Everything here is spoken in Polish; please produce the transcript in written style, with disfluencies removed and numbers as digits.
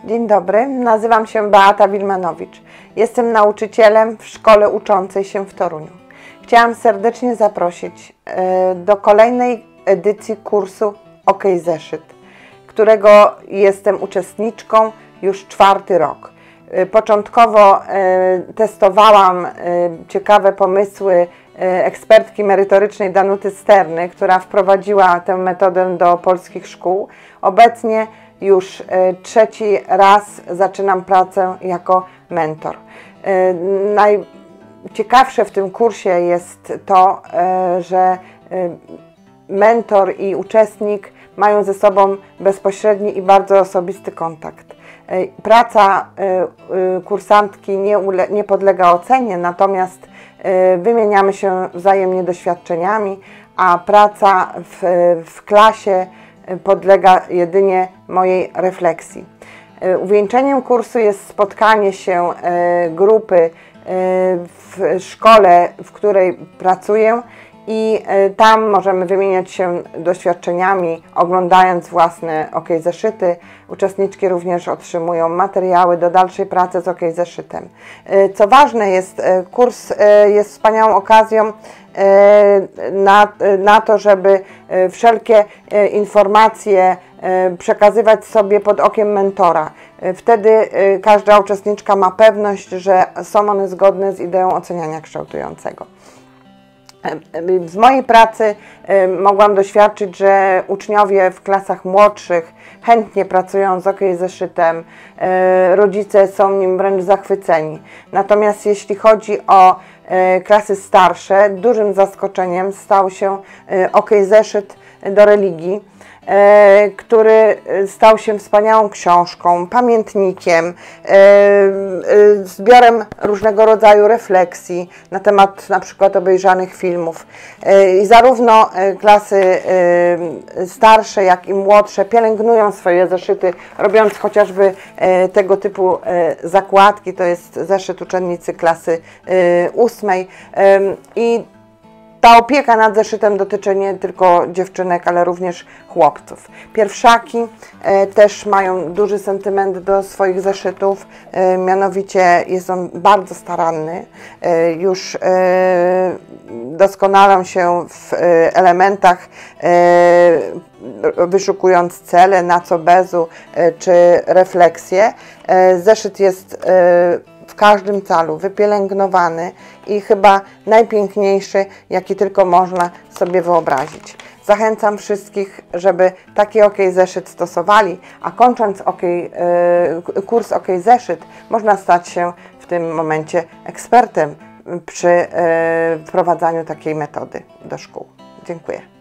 Dzień dobry, nazywam się Beata Wilmanowicz. Jestem nauczycielem w szkole uczącej się w Toruniu. Chciałam serdecznie zaprosić do kolejnej edycji kursu OK Zeszyt, którego jestem uczestniczką już 4. rok. Początkowo testowałam ciekawe pomysły ekspertki merytorycznej Danuty Sterny, która wprowadziła tę metodę do polskich szkół. Obecnie już 3. raz zaczynam pracę jako mentor. Najciekawsze w tym kursie jest to, że mentor i uczestnik mają ze sobą bezpośredni i bardzo osobisty kontakt. Praca kursantki nie podlega ocenie, natomiast wymieniamy się wzajemnie doświadczeniami, a praca w klasie podlega jedynie mojej refleksji. Uwieńczeniem kursu jest spotkanie się grupy w szkole, w której pracuję, i tam możemy wymieniać się doświadczeniami, oglądając własne OK Zeszyty. Uczestniczki również otrzymują materiały do dalszej pracy z OK Zeszytem. Co ważne jest, kurs jest wspaniałą okazją na to, żeby wszelkie informacje przekazywać sobie pod okiem mentora. Wtedy każda uczestniczka ma pewność, że są one zgodne z ideą oceniania kształtującego. W mojej pracy mogłam doświadczyć, że uczniowie w klasach młodszych chętnie pracują z OK Zeszytem, rodzice są nim wręcz zachwyceni. Natomiast jeśli chodzi o klasy starsze, dużym zaskoczeniem stał się OK Zeszyt do religii, który stał się wspaniałą książką, pamiętnikiem, zbiorem różnego rodzaju refleksji na temat na przykład obejrzanych filmów. I zarówno klasy starsze, jak i młodsze pielęgnują swoje zeszyty, robiąc chociażby tego typu zakładki. To jest zeszyt uczennicy klasy 8. I ta opieka nad zeszytem dotyczy nie tylko dziewczynek, ale również chłopców. Pierwszaki też mają duży sentyment do swoich zeszytów, mianowicie jest on bardzo staranny. Już doskonalą się w elementach, wyszukując cele, na co bezu czy refleksje. Zeszyt jest w każdym calu wypielęgnowany i chyba najpiękniejszy, jaki tylko można sobie wyobrazić. Zachęcam wszystkich, żeby taki OK Zeszyt stosowali, a kończąc kurs OK Zeszyt, można stać się w tym momencie ekspertem przy wprowadzaniu takiej metody do szkół. Dziękuję.